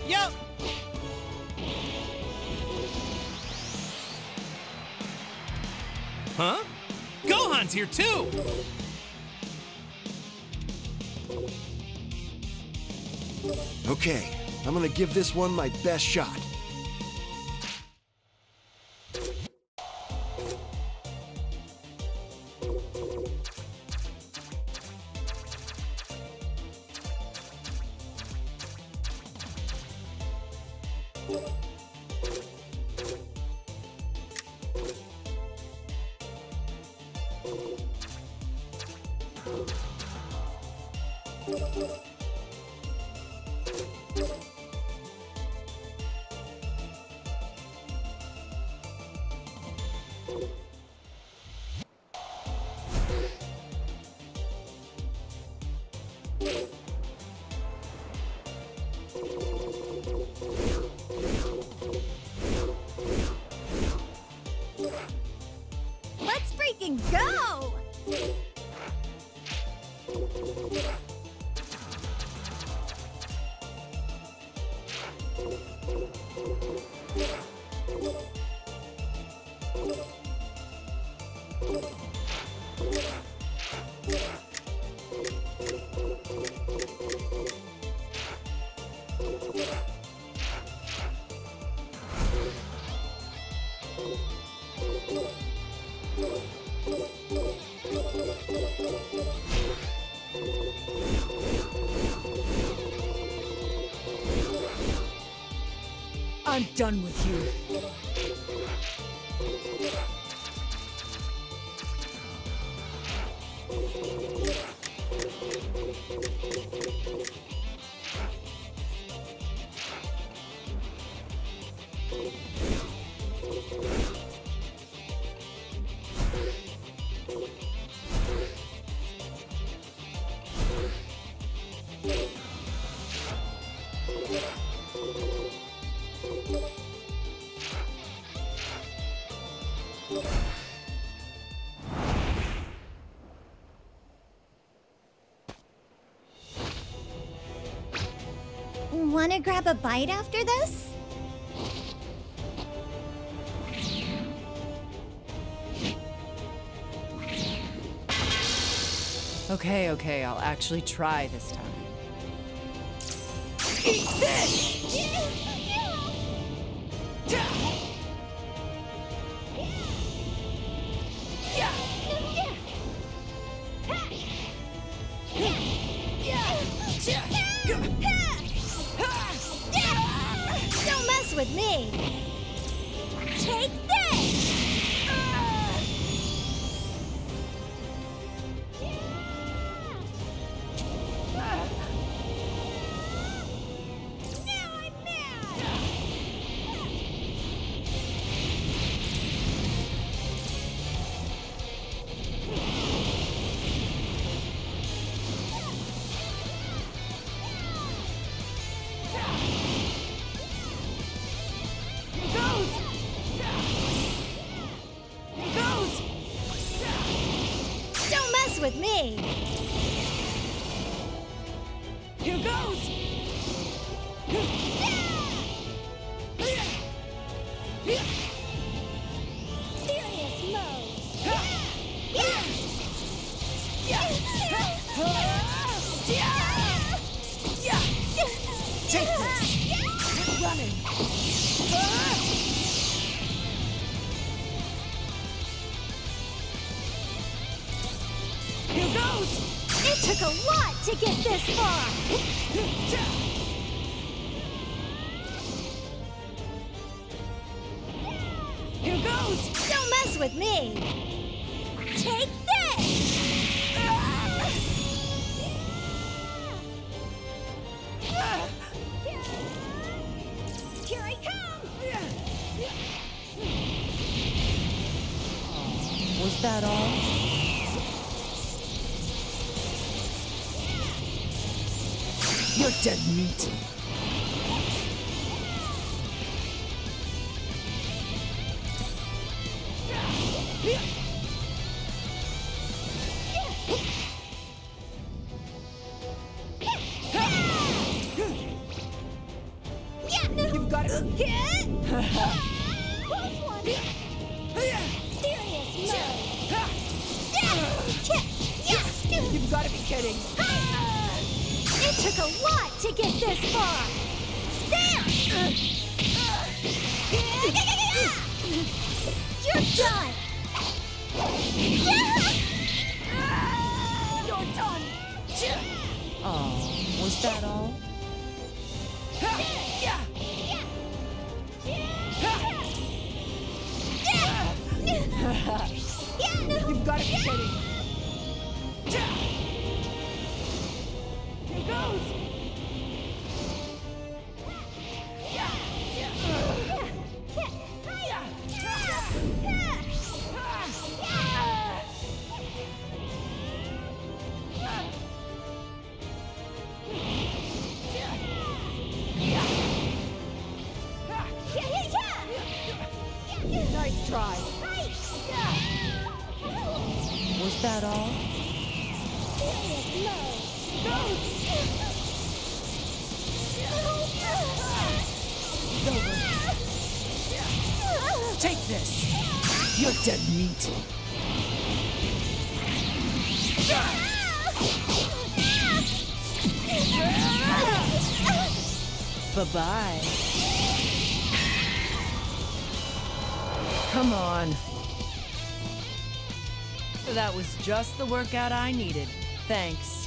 Yep. Huh? Gohan's here too! Okay, I'm gonna give this one my best shot. Let's freaking go! I'm done with you. Wanna grab a bite after this? Okay, okay, I'll actually try this time. Eat this! Don't mess with me! Take this! Now I'm mad! Don't mess with me! Here goes! Serious mode! Take this! Quit running! Here goes! It took a lot to get this far! Here goes! Don't mess with me! Take this! Here I come! Was that all? You're dead meat. Close one. Serious mode. You've got to be kidding. It took a lot to get this far. There! You're done! You're done. Oh, was that all? You've got to be kidding. Here goes. Nice try. Was that all? Take this. You're dead meat. Bye-bye. Come on. That was just the workout I needed. Thanks.